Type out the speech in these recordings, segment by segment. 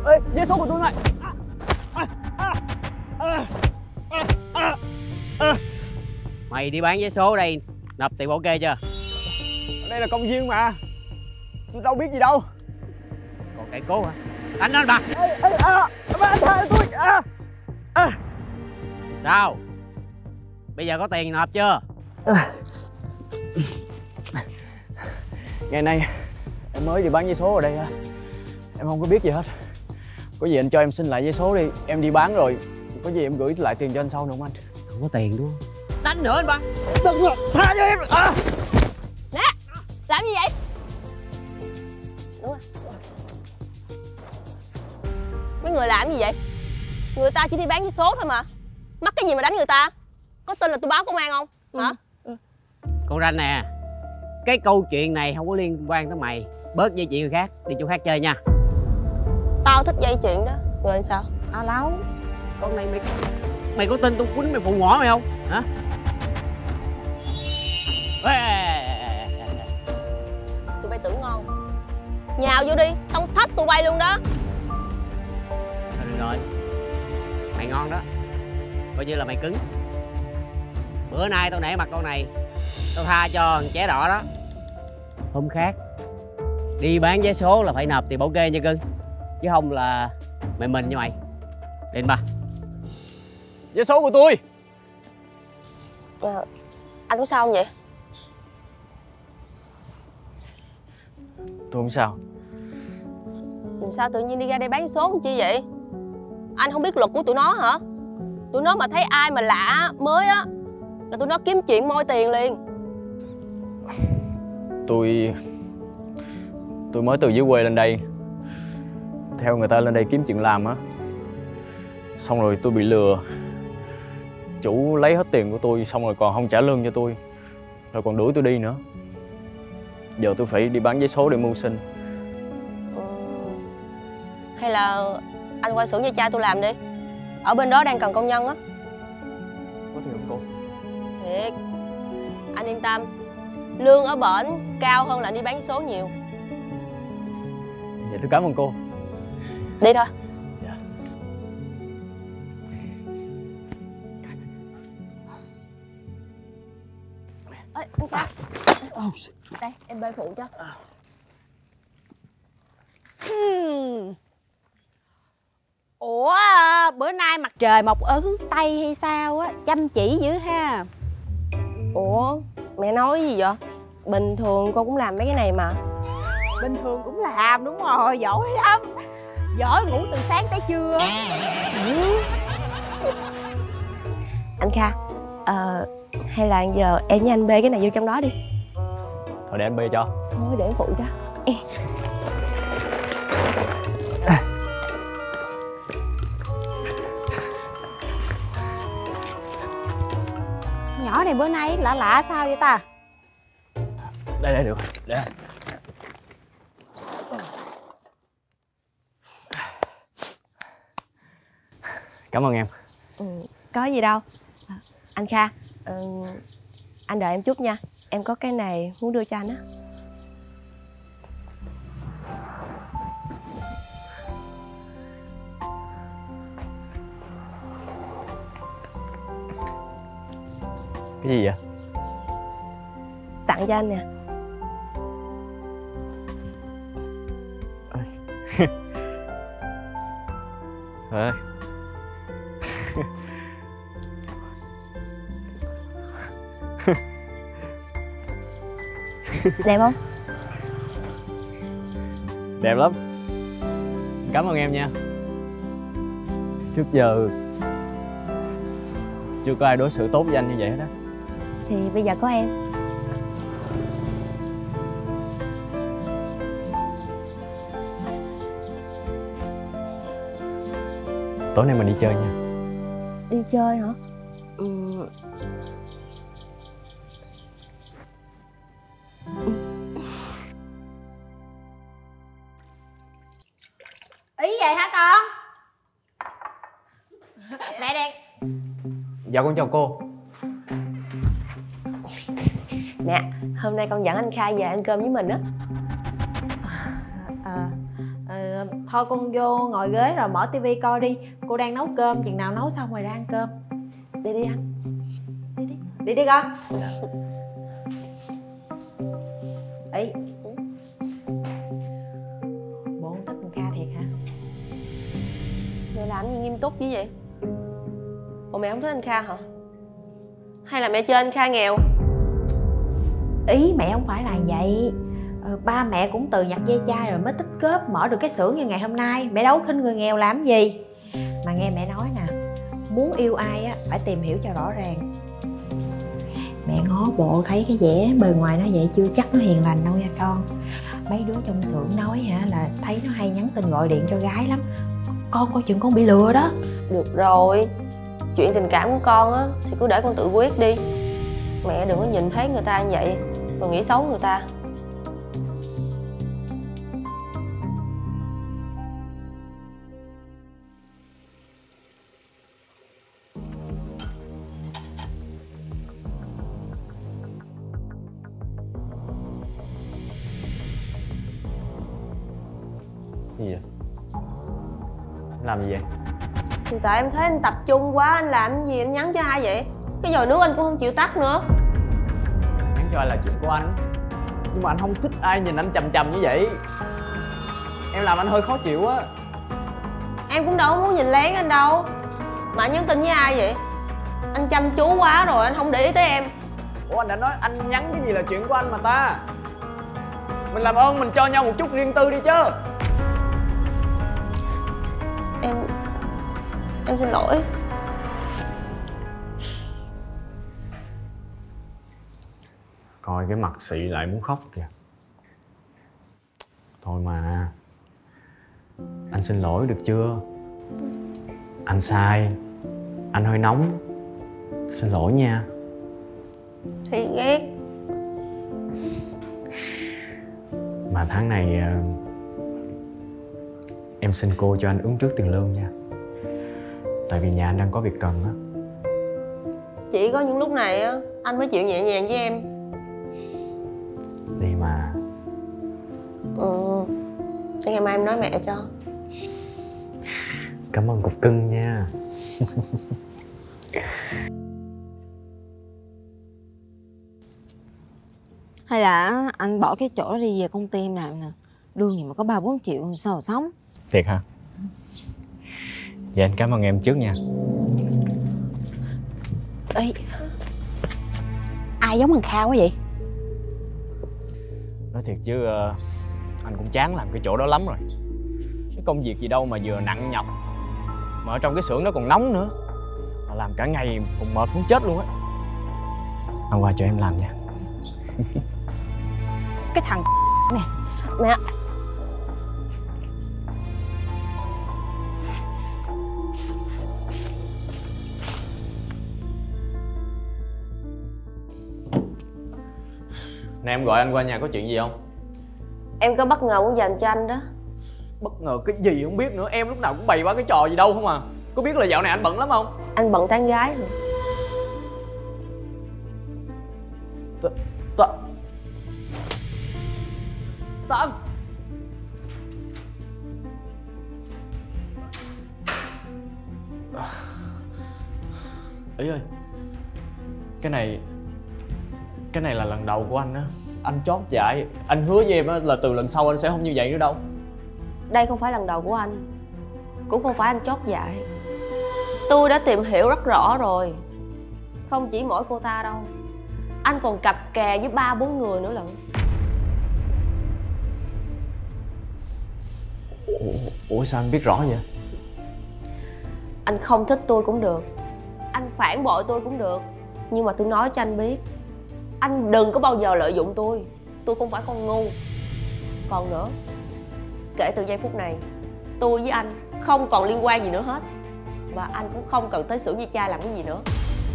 Ê, vé số của tôi này. Mày đi bán vé số ở đây nộp tiền bảo kê chưa? Ở đây là công viên mà, tôi đâu biết gì đâu. Còn cậy cố hả? Đánh lên bà. Ba anh tha tôi. Sao? Bây giờ có tiền nộp chưa? Ngày nay em mới đi bán vé số ở đây á, em không có biết gì hết. Có gì anh cho em xin lại vé số đi, em đi bán rồi có gì em gửi lại tiền cho anh sau nữa không anh? Không có tiền đúng không? Đánh nữa anh ba. Đừng, tha cho em. Nè, làm gì vậy? Đúng rồi. Mấy người làm gì vậy? Người ta chỉ đi bán vé số thôi mà. Mắc cái gì mà đánh người ta? Có tin là tôi báo công an không? Hả? Con Ranh nè, cái câu chuyện này không có liên quan tới mày. Bớt dây chuyện người khác, đi chỗ khác chơi nha. Tao thích dây chuyện đó. Rồi sao? À Lâu, con này mày có tin tôi quýnh mày phụ ngõ mày không? Hả? Tụi bay tưởng ngon. Nhào vô đi, tao thách tụi bay luôn đó. Thôi được rồi, mày ngon đó, coi như là mày cứng. Bữa nay tao nể mặt con này, tao tha cho thằng ché đỏ đó. Hôm khác đi bán vé số là phải nộp tiền bảo kê nha cưng, chứ không là mày mình với mày. Lên ba. Vé số của tôi. Anh có sao không vậy? Tôi không sao. Sao tự nhiên đi ra đây bán vé số làm chi vậy? Anh không biết luật của tụi nó hả? Tụi nó mà thấy ai mà lạ mới á là tụi nó kiếm chuyện moi tiền liền. Tôi mới từ dưới quê lên đây, theo người ta lên đây kiếm chuyện làm á. Xong rồi tôi bị lừa. Chủ lấy hết tiền của tôi, xong rồi còn không trả lương cho tôi, rồi còn đuổi tôi đi nữa. Giờ tôi phải đi bán vé số để mưu sinh. Hay là anh qua xưởng cho cha tôi làm đi. Ở bên đó đang cần công nhân á. Có thiệt không cô? Thiệt. Anh yên tâm, lương ở bển cao hơn là anh đi bán vé số nhiều. Vậy tôi cảm ơn cô. Đi thôi. Dạ. Ê, anh Kha. Đây, em bê phụ cho. Ủa, bữa nay mặt trời mọc ở hướng Tây hay sao á? Chăm chỉ dữ ha. Ủa, mẹ nói gì vậy? Bình thường con cũng làm mấy cái này mà. Bình thường cũng làm, đúng rồi, giỏi lắm. Giỏi ngủ từ sáng tới trưa. Anh Kha, hay là giờ em với anh bê cái này vô trong đó đi. Thôi để anh bê cho. Thôi để em phụ cho. Nhỏ này bữa nay lạ lạ sao vậy ta? Đây được. Để. Cảm ơn em. Có gì đâu. Anh Kha, anh đợi em chút nha. Em có cái này muốn đưa cho anh á. Cái gì vậy? Tặng cho anh nè. Ê. Đẹp không? Đẹp lắm. Cảm ơn em nha. Trước giờ chưa có ai đối xử tốt với anh như vậy hết á. Thì bây giờ có em. Tối nay mình đi chơi nha. Đi chơi hả? Ý vậy hả con? Mẹ đen. Dạ con chào cô. Nè, hôm nay con dẫn anh Kha về ăn cơm với mình á. Thôi con vô ngồi ghế rồi mở tivi coi đi. Cô đang nấu cơm, chừng nào nấu xong rồi ra ăn cơm. Đi đi anh. Đi đi con. Ý, bộ không thích thằng Kha thiệt hả? Mẹ làm gì nghiêm túc như vậy? Ủa mẹ không thích anh Kha hả? Hay là mẹ chê anh Kha nghèo? Ý mẹ không phải là vậy. Ba mẹ cũng từ nhặt ve chai rồi mới tích góp mở được cái xưởng như ngày hôm nay. Mẹ đâu khinh người nghèo làm gì. Mà nghe mẹ nói nè, muốn yêu ai á phải tìm hiểu cho rõ ràng. Mẹ ngó bộ thấy cái vẻ bề ngoài nó vậy chưa chắc nó hiền lành đâu nha con. Mấy đứa trong xưởng nói hả là thấy nó hay nhắn tin gọi điện cho gái lắm. Con coi chừng con bị lừa đó. Được rồi, chuyện tình cảm của con á thì cứ để con tự quyết đi. Mẹ đừng có nhìn thấy người ta như vậy rồi nghĩ xấu người ta. Gì vậy? Làm gì vậy? Thì tại em thấy anh tập trung quá, anh làm cái gì anh nhắn cho ai vậy? Cái dồi nước anh cũng không chịu tắt nữa. Nhắn cho ai là chuyện của anh, nhưng mà anh không thích ai nhìn anh chằm chằm như vậy. Em làm anh hơi khó chịu á. Em cũng đâu muốn nhìn lén anh đâu. Mà anh nhắn tin với ai vậy? Anh chăm chú quá rồi, anh không để ý tới em. Ủa anh đã nói anh nhắn cái gì là chuyện của anh mà ta. Mình làm ơn mình cho nhau một chút riêng tư đi chứ. Em xin lỗi. Coi cái mặt xị lại muốn khóc kìa. Thôi mà, anh xin lỗi được chưa? Anh sai, anh hơi nóng. Xin lỗi nha. Thì ghét. Mà tháng này em xin cô cho anh ứng trước tiền lương nha. Tại vì nhà anh đang có việc cần á. Chỉ có những lúc này á anh mới chịu nhẹ nhàng với em. Đi mà. Để ngày mai em nói mẹ cho. Cảm ơn cục cưng nha. Hay là anh bỏ cái chỗ đó đi về công ty em làm nè. Lương gì mà có 3-4 triệu sao mà sống. Thiệt hả? Dạ anh cảm ơn em trước nha. Ê, ai giống thằng Kha quá vậy? Nói thiệt chứ anh cũng chán làm cái chỗ đó lắm rồi. Cái công việc gì đâu mà vừa nặng nhọc, mà ở trong cái xưởng nó còn nóng nữa. Mà làm cả ngày còn mệt muốn chết luôn á. Anh qua cho em làm nha. Cái thằng nè. Mẹ. Nè em gọi anh qua nhà có chuyện gì không? Em có bất ngờ muốn dành cho anh đó. Bất ngờ cái gì không biết nữa. Em lúc nào cũng bày quá cái trò gì đâu không à. Có biết là dạo này anh bận lắm không? Anh bận tán gái rồi. Tân. Ý ơi, cái này là lần đầu của anh á. Anh chót dại. Anh hứa với em á là từ lần sau anh sẽ không như vậy nữa đâu. Đây không phải lần đầu của anh, cũng không phải anh chót dại. Tôi đã tìm hiểu rất rõ rồi. Không chỉ mỗi cô ta đâu, anh còn cặp kè với 3-4 người nữa lận. Ủa sao anh biết rõ vậy? Anh không thích tôi cũng được, anh phản bội tôi cũng được, nhưng mà tôi nói cho anh biết, anh đừng có bao giờ lợi dụng tôi. Tôi không phải con ngu. Còn nữa, kể từ giây phút này, tôi với anh không còn liên quan gì nữa hết. Và anh cũng không cần tới xưởng ve chai làm cái gì nữa.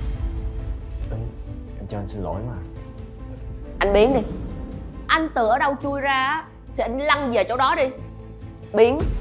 Em cho anh xin lỗi mà. Anh biến đi. Anh từ ở đâu chui ra thì anh lăn về chỗ đó đi. Biến.